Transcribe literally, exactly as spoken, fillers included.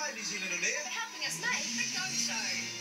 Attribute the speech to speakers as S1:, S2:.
S1: New Zealand on air.
S2: For helping us make the Go Show.